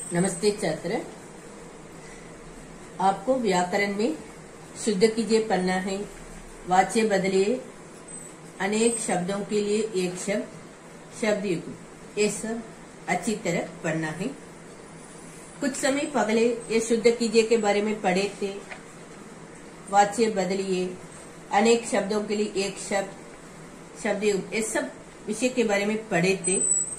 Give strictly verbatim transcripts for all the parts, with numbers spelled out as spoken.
नमस्ते छात्र। आपको व्याकरण में शुद्ध कीजिए पढ़ना है। वाच्य बदलिए, अनेक शब्दों के लिए एक शब्द, शब्द युग्म, ये सब अच्छी तरह पढ़ना है। कुछ समय पहले ये शुद्ध कीजिए के बारे में पढ़े थे। वाच्य बदलिए, अनेक शब्दों के लिए एक शब्द, शब्द युग्म, ये सब विषय के बारे में पढ़े थे।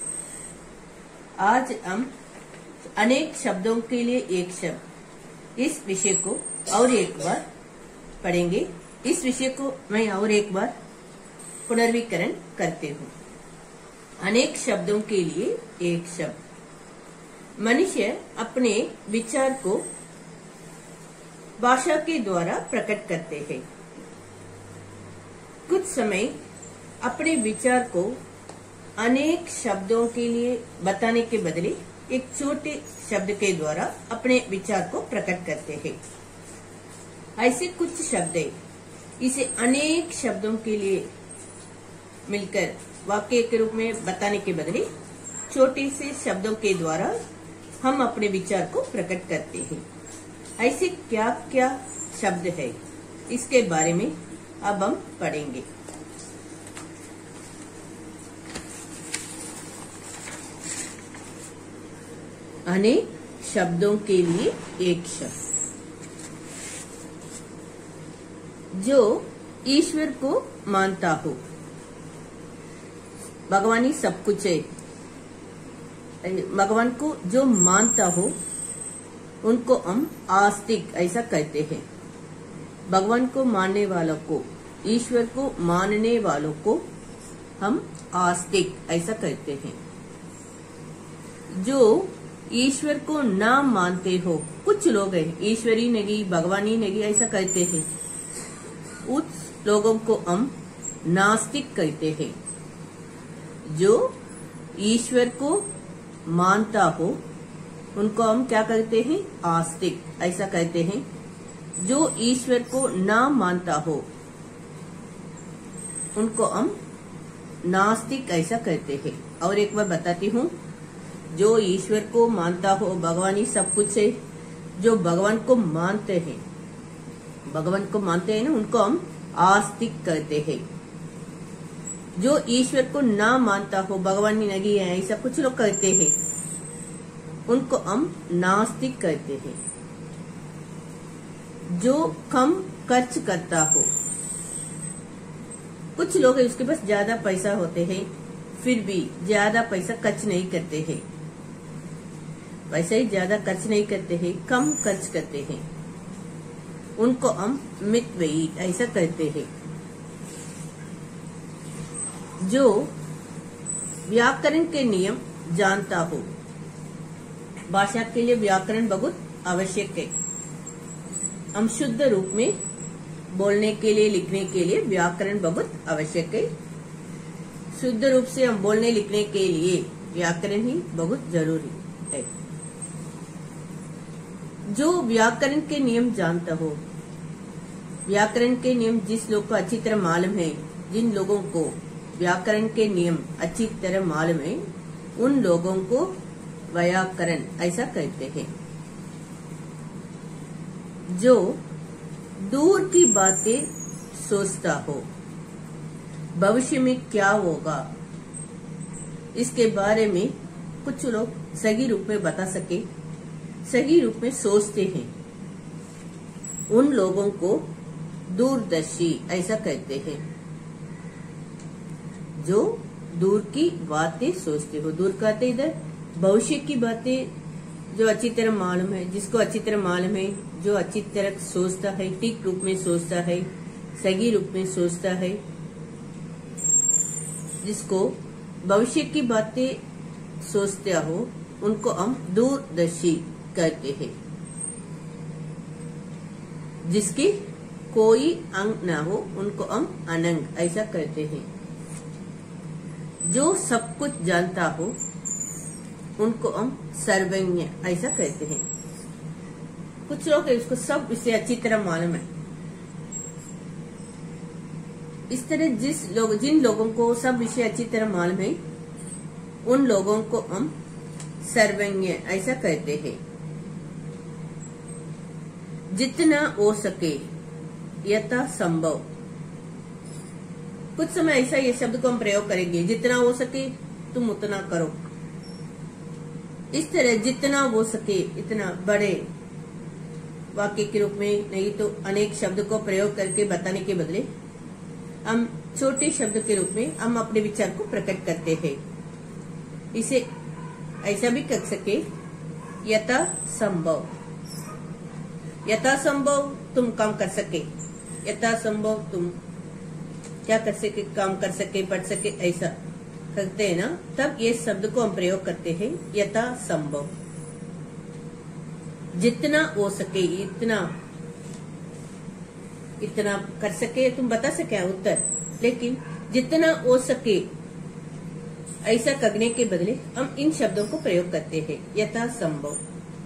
आज हम अनेक शब्दों के लिए एक शब्द, इस विषय को और एक बार पढ़ेंगे। इस विषय को मैं और एक बार पुनर्वीकरण करते हूँ। अनेक शब्दों के लिए एक शब्द। मनुष्य अपने विचार को भाषा के द्वारा प्रकट करते हैं। कुछ समय अपने विचार को अनेक शब्दों के लिए बताने के बदले एक छोटे शब्द के द्वारा अपने विचार को प्रकट करते हैं। ऐसे कुछ शब्द है, इसे अनेक शब्दों के लिए मिलकर वाक्य के रूप में बताने के बदले छोटे से शब्दों के द्वारा हम अपने विचार को प्रकट करते हैं। ऐसे क्या क्या शब्द है, इसके बारे में अब हम पढ़ेंगे। अनेक शब्दों के लिए एक शब्द। जो ईश्वर को मानता हो, भगवान ही सब कुछ है, भगवान को जो मानता हो उनको हम आस्तिक ऐसा कहते हैं। भगवान को मानने वालों को, ईश्वर को मानने वालों को हम आस्तिक ऐसा कहते हैं। जो ईश्वर को ना मानते हो, कुछ लोग हैं ईश्वर ही नहीं, भगवान ही नहीं ऐसा कहते हैं, उस लोगों को हम नास्तिक कहते हैं। जो ईश्वर को मानता हो उनको हम क्या कहते हैं? आस्तिक ऐसा कहते हैं। जो ईश्वर को ना मानता हो उनको हम नास्तिक ऐसा कहते हैं। और एक बार बताती हूँ, जो ईश्वर को मानता हो, भगवान ही सब कुछ है, जो भगवान को मानते हैं, भगवान को मानते हैं ना, उनको हम आस्तिक कहते हैं। जो ईश्वर को ना मानता हो, भगवान ही नहीं है ऐसा कुछ लोग कहते हैं, उनको हम नास्तिक कहते हैं। जो कम खर्च करता हो, कुछ लोग हैं उसके पास ज्यादा पैसा होते हैं फिर भी ज्यादा पैसा खर्च नहीं करते हैं, पैसा ही ज्यादा खर्च नहीं करते हैं, कम खर्च करते हैं, उनको हम मितव्ययी ऐसा कहते हैं। जो व्याकरण के नियम जानता हो, भाषा के लिए व्याकरण बहुत आवश्यक है। हम शुद्ध रूप में बोलने के लिए, लिखने के लिए व्याकरण बहुत आवश्यक है। शुद्ध रूप से हम बोलने लिखने के लिए व्याकरण ही बहुत जरूरी है। जो व्याकरण के नियम जानता हो, व्याकरण के नियम जिस लोग को अच्छी तरह मालूम है, जिन लोगों को व्याकरण के नियम अच्छी तरह मालूम है, उन लोगों को व्याकरण ऐसा कहते हैं। जो दूर की बातें सोचता हो, भविष्य में क्या होगा इसके बारे में कुछ लोग सही रूप में बता सके, सही रूप में सोचते हैं, उन लोगों को दूरदर्शी ऐसा कहते हैं। जो दूर की बातें सोचते हो, दूर कहते इधर भविष्य की बातें, जो अच्छी तरह मालूम है, जिसको अच्छी तरह मालूम है, जो अच्छी तरह सोचता है, ठीक रूप में सोचता है, सही रूप में सोचता है, जिसको भविष्य की बातें सोचते हो, उनको हम दूरदर्शी कहते हैं। जिसकी कोई अंग ना हो उनको हम अनंग ऐसा कहते हैं। जो सब कुछ जानता हो उनको हम सर्वज्ञ ऐसा कहते हैं। कुछ लोग हैं उसको सब विषय अच्छी तरह मालूम है। इस तरह जिस लोग जिन लोगों को सब विषय अच्छी तरह मालूम है, उन लोगों को हम सर्वज्ञ ऐसा कहते हैं। जितना हो सके यथा संभव, कुछ समय ऐसा ये शब्द को हम प्रयोग करेंगे, जितना हो सके तुम उतना करो। इस तरह जितना हो सके इतना बड़े वाक्य के रूप में नहीं तो अनेक शब्द को प्रयोग करके बताने के बदले हम छोटे शब्द के रूप में हम अपने विचार को प्रकट करते हैं। इसे ऐसा भी कर सके, यथा संभव, यथा संभव तुम काम कर सके, यथा संभव तुम क्या कर सके, काम कर सके, पढ़ सके, ऐसा करते हैं ना, तब ये शब्द को हम प्रयोग करते हैं यथा संभव। जितना हो सके, इतना इतना कर सके तुम बता सके उत्तर, लेकिन जितना हो सके ऐसा करने के बदले हम इन शब्दों को प्रयोग करते हैं यथा संभव।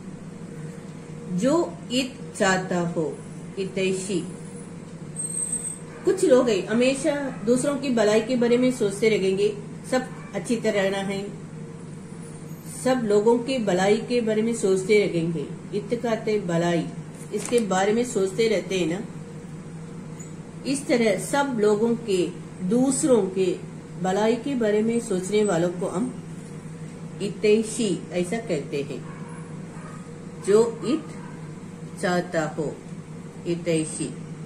जो इत चाहता हो, इतैषी। कुछ लोग हैं हमेशा दूसरों की भलाई के बारे में सोचते रहेंगे, सब अच्छी तरह रहना है, सब लोगों के भलाई के बारे में सोचते रहेंगे। इत कहते भलाई, इसके बारे में सोचते रहते हैं ना। इस तरह सब लोगों के, दूसरों के भलाई के बारे में सोचने वालों को हम इतैषी ऐसा कहते हैं। जो इत चाहता हो, इतैषी।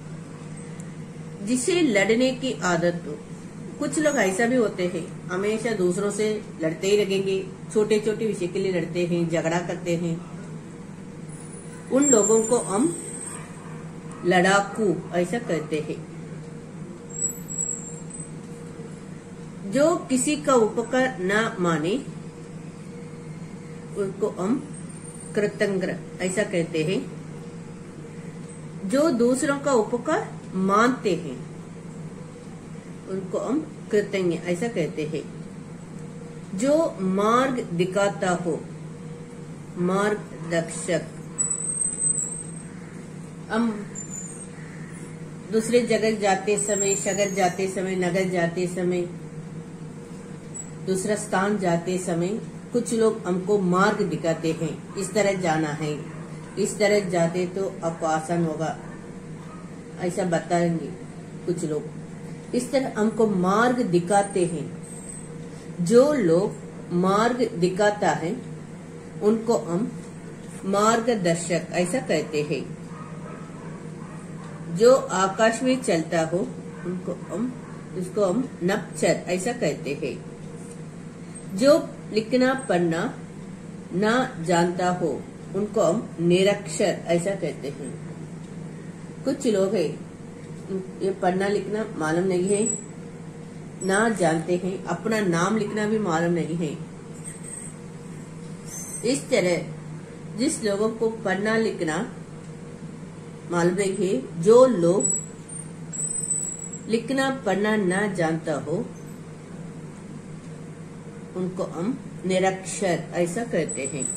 जिसे लड़ने की आदत हो, कुछ लोग ऐसा भी होते हैं हमेशा दूसरों से लड़ते ही रहेंगे, छोटे छोटे विषय के लिए लड़ते हैं, झगड़ा करते हैं। उन लोगों को हम लड़ाकू ऐसा कहते हैं। जो किसी का उपकार न माने उनको हम कृतज्ञ ऐसा कहते हैं। जो दूसरों का उपकार मानते हैं उनको हम कृतज्ञ ऐसा कहते हैं। जो मार्ग दिखाता हो, मार्गदर्शक। हम दूसरे जगह जाते समय, शहर जाते समय, नगर जाते समय, दूसरा स्थान जाते समय कुछ लोग हमको मार्ग दिखाते हैं, इस तरह जाना है, इस तरह जाते तो आपको आसान होगा, ऐसा बताएंगे कुछ लोग। इस तरह हमको मार्ग दिखाते हैं। जो लोग मार्ग दिखाता है उनको हम मार्गदर्शक ऐसा कहते हैं। जो आकाश में चलता हो उनको हम उसको हम नक्षत्र ऐसा कहते हैं। जो लिखना पढ़ना ना जानता हो उनको हम निरक्षर ऐसा कहते हैं। कुछ लोग हैं ये पढ़ना लिखना मालूम नहीं है, ना जानते हैं, अपना नाम लिखना भी मालूम नहीं है। इस तरह जिस लोगों को पढ़ना लिखना मालूम नहीं है, जो लोग लिखना पढ़ना ना जानता हो उनको हम निरक्षर ऐसा कहते हैं।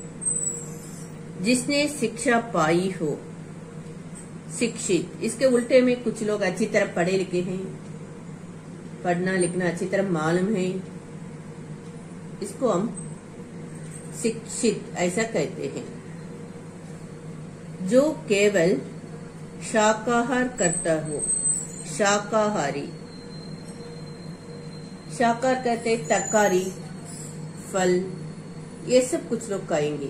जिसने शिक्षा पाई हो, शिक्षित। इसके उल्टे में कुछ लोग अच्छी तरह पढ़े लिखे हैं, पढ़ना लिखना अच्छी तरह मालूम है, इसको हम शिक्षित ऐसा कहते हैं। जो केवल शाकाहार करता हो, शाकाहारी। शाकाहार कहते हैं तरकारी, फल, ये सब कुछ लोग खाएंगे।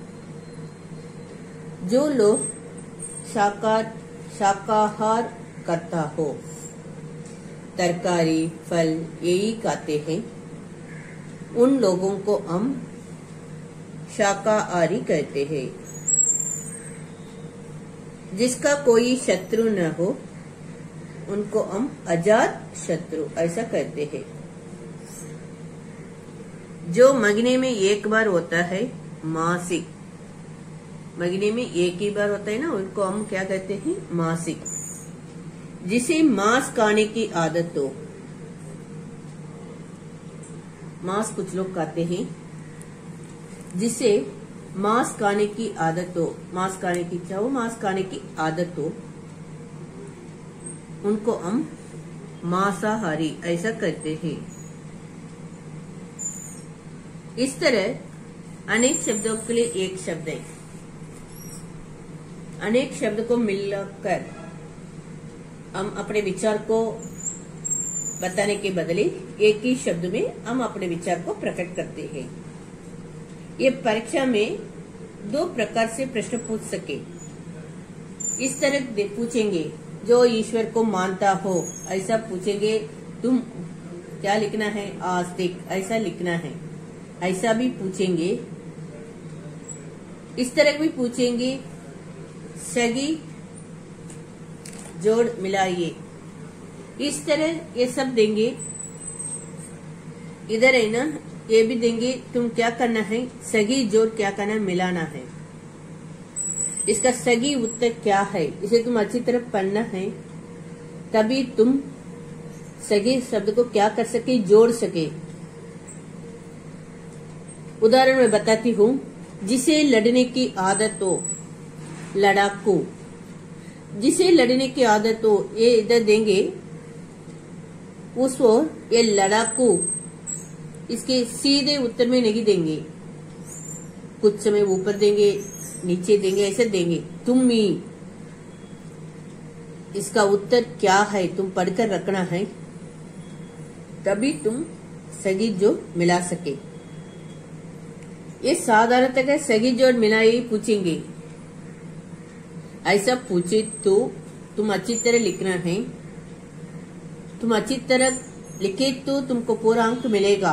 जो लोग शाकाहार शाकाहार करता हो, तरकारी फल यही खाते हैं, उन लोगों को हम शाकाहारी कहते हैं। जिसका कोई शत्रु न हो उनको हम अजात शत्रु ऐसा कहते हैं। जो महीने में एक बार होता है, मासिक। महीने में एक ही बार होता है ना, उनको हम क्या कहते हैं, मासिक। जिसे मांस खाने की आदत हो, मांस कुछ लोग खाते हैं, जिसे मांस खाने की आदत हो, मांस खाने की इच्छा हो, मांस खाने की आदत हो, उनको हम मांसाहारी ऐसा कहते हैं। इस तरह अनेक शब्दों के लिए एक शब्द है। अनेक शब्द को मिलकर हम अपने विचार को बताने के बदले एक ही शब्द में हम अपने विचार को प्रकट करते हैं। ये परीक्षा में दो प्रकार से प्रश्न पूछ सके। इस तरह पूछेंगे, जो ईश्वर को मानता हो ऐसा पूछेंगे, तुम क्या लिखना है, आस्तिक ऐसा लिखना है, ऐसा भी पूछेंगे। इस तरह भी पूछेंगे, सगी जोड़ मिलाइए, इस तरह ये सब देंगे। इधर है ना, ये भी देंगे, तुम क्या करना है, सगी जोड़ क्या करना है, मिलाना है। इसका सगी उत्तर क्या है, इसे तुम अच्छी तरह पढ़ना है, तभी तुम सगी शब्द को क्या कर सके, जोड़ सके। उदाहरण में बताती हूँ, जिसे लड़ने की आदत हो, लड़ाकू। जिसे लड़ने की आदत हो, ये इधर देंगे, उसको ये लड़ाकू इसके सीधे उत्तर में नहीं देंगे, कुछ समय ऊपर देंगे, नीचे देंगे, ऐसे देंगे। तुम ही इसका उत्तर क्या है तुम पढ़कर रखना है, तभी तुम सगी जोड़ मिला सके। ये साधारणतः सगी जोड़ मिलाई पूछेंगे। ऐसा पूछे तो तुम अच्छी तरह लिखना है। तुम अच्छी तरह लिखे तो तुमको पूरा अंक मिलेगा,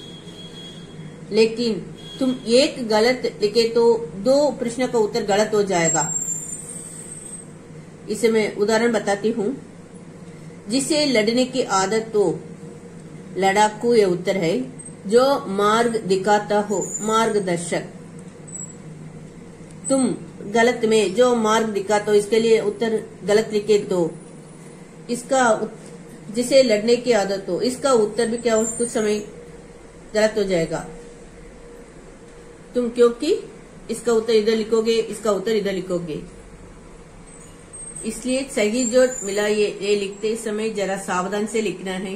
लेकिन तुम एक गलत लिखे तो दो प्रश्न का उत्तर गलत हो जाएगा। इसे मैं उदाहरण बताती हूँ। जिसे लड़ने की आदत हो, लड़ाकू ये उत्तर है। जो मार्ग दिखाता हो, मार्गदर्शक। तुम गलत में जो मार्ग दिखाता हो, इसके लिए उत्तर गलत लिखे तो इसका जिसे लड़ने की आदत हो, इसका उत्तर भी क्या कुछ समय गलत हो जाएगा। तुम क्योंकि इसका उत्तर इधर लिखोगे, इसका उत्तर इधर लिखोगे, इसलिए सही जोड़ मिलाइए। ये लिखते समय जरा सावधान से लिखना है,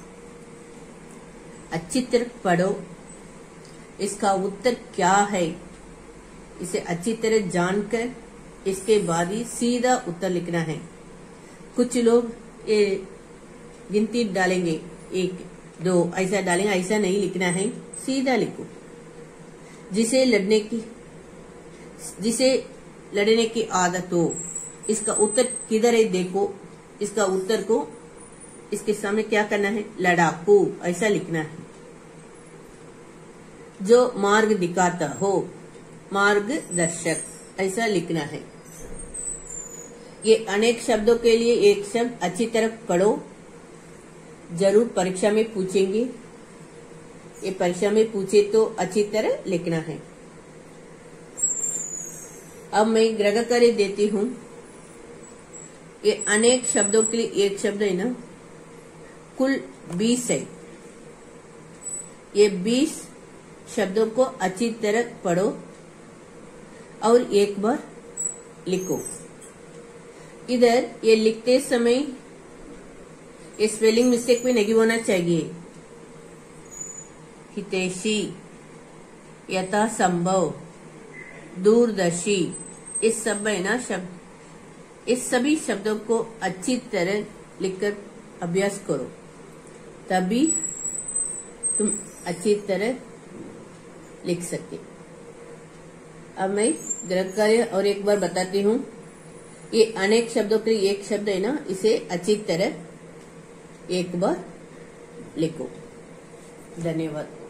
अच्छी तरह पढ़ो। इसका उत्तर क्या है इसे अच्छी तरह जानकर इसके बाद ही सीधा उत्तर लिखना है। कुछ लोग ये गिनती डालेंगे, एक दो ऐसा डालेंगे, ऐसा नहीं लिखना है, सीधा लिखो। जिसे लड़ने की जिसे लड़ने की आदत हो, इसका उत्तर किधर है देखो। इसका उत्तर को इसके सामने क्या करना है, लड़ाकू ऐसा लिखना है। जो मार्ग दिखाता हो, मार्गदर्शक ऐसा लिखना है। ये अनेक शब्दों के लिए एक शब्द अच्छी तरह पढ़ो, जरूर परीक्षा में पूछेंगे। ये परीक्षा में पूछे तो अच्छी तरह लिखना है। अब मैं ग्रह कार्य देती हूँ। ये अनेक शब्दों के लिए एक शब्द है ना, कुल बीस है। ये बीस शब्दों को अच्छी तरह पढ़ो और एक बार लिखो। इधर ये लिखते समय ये स्पेलिंग मिस्टेक भी नहीं होना चाहिए। हितैषी, यथा संभव, दूरदर्शी, इस सब है ना शब्द, इस सभी शब्दों को अच्छी तरह लिखकर अभ्यास करो, तभी तुम अच्छी तरह लिख सके। अब मैं ग्रह कार्य और एक बार बताती हूँ। ये अनेक शब्दों के लिए एक शब्द है ना, इसे अच्छी तरह एक बार लिखो। धन्यवाद।